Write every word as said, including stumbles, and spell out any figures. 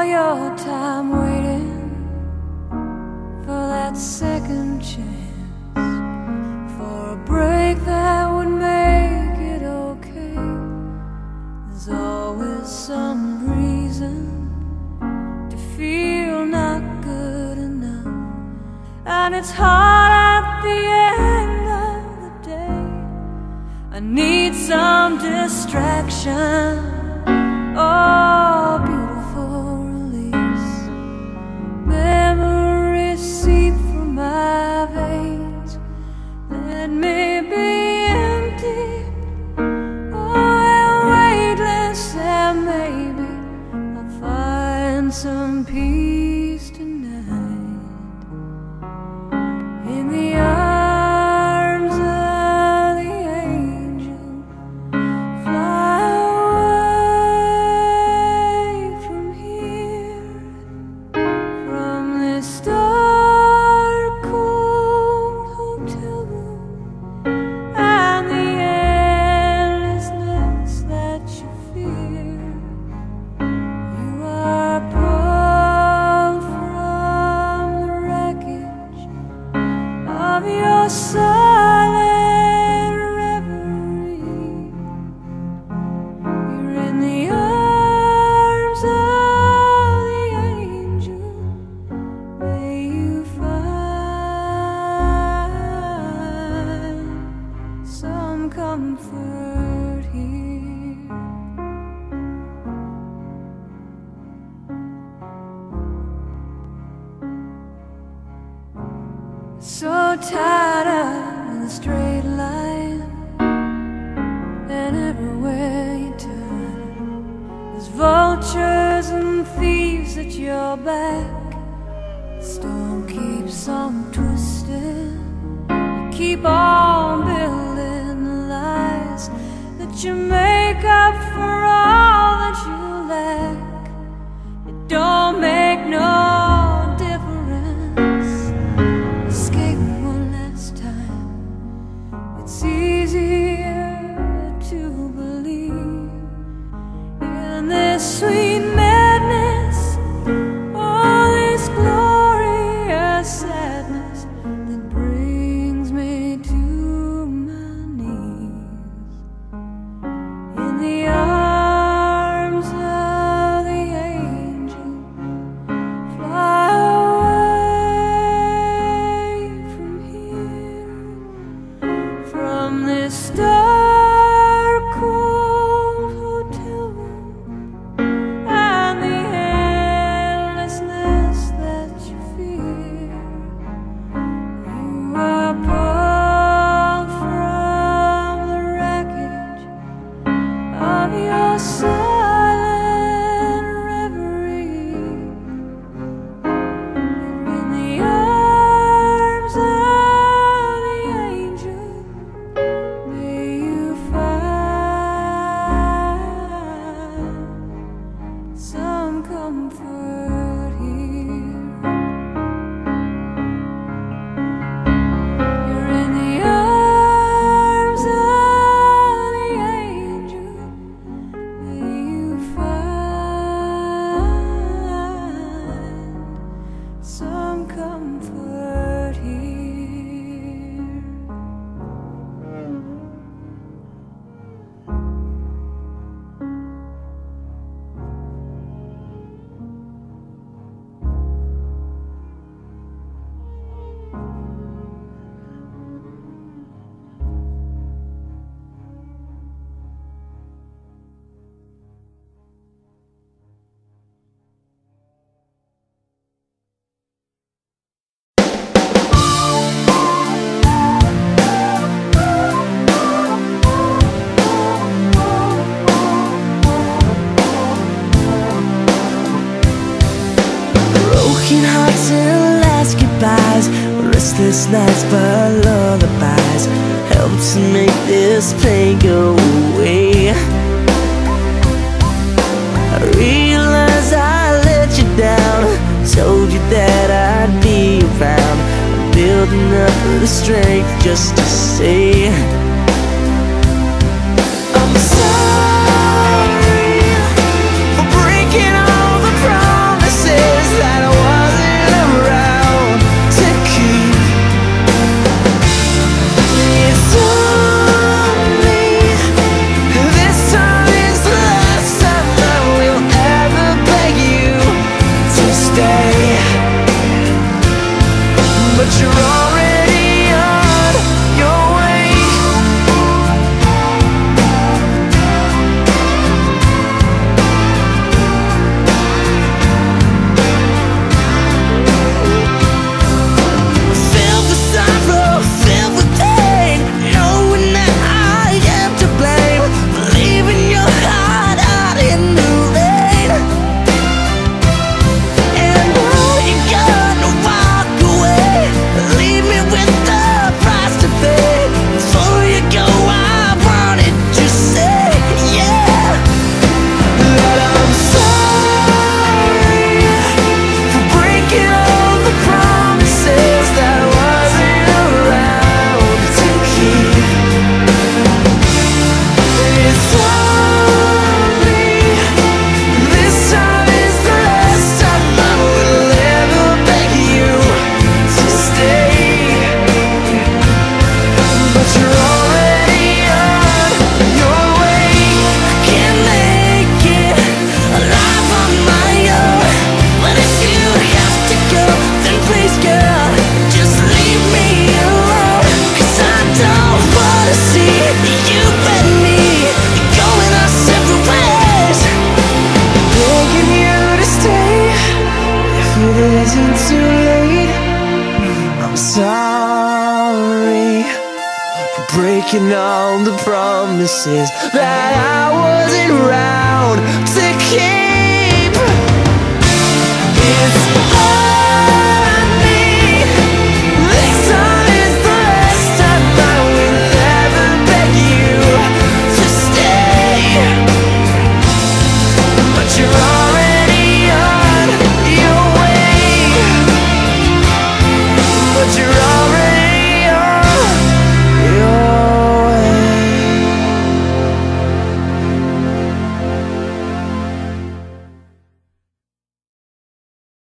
your time waiting for that second chance, for a break that would make it okay. There's always some reason to feel not good enough, and it's hard at the end of the day. I need some distraction. Oh, beautiful release. Memories seep through my veins. Let me be empty, oh, and weightless, and maybe I'll find some peace tonight in the arms of the angel. Fly away from here, from this dark, cold hotel room, and the endlessness that you fear. You are pulled from the wreckage of your silent reverie. You're in the arms of the angel. May you find some comfort here. So tied up in a straight line, and everywhere you turn, there's vultures and thieves at your back. The storm keeps on twisting. You keep on building the lies that you make up for all that you lack. It don't make no difference. Escape one last time. It's easier to believe in this sweet madness, all this glorious sadness that brings me to my knees in the arms of the angel. Fly away from here, from this dark, cold hotel room, and the endlessness that you fear. You are pulled from the wreckage of your silent reverie. You're in the arms of the angel. May you find some comfort here. You're in the arms of the angel. May you find some comfort here. Broken hearts and last goodbyes, restless nights but lullabies help to make this pain go away. I realize I let you down, told you that I'd be around. I'm building up the strength just to say I'm sorry for breaking all the promises but you're already on your way. Filled with sorrow, filled with pain, knowing that I am to blame for leaving your heart out in the rain. And now you're gonna walk away, leave me with the price to pay. Before you go, I wanted to say, yeah, that I'm sorry for breaking all the promises that I wasn't around to keep. It's on me. This time is the last time I will ever beg you to stay. But you're already on your way. I can't make it alive on my own. But if you have to go, then please, girl, just leave me alone. 'Cause I don't wanna see you and me going our separate ways. Begging you to stay if it isn't too late. I'm sorry for breaking all the promises that I wasn't around to keep.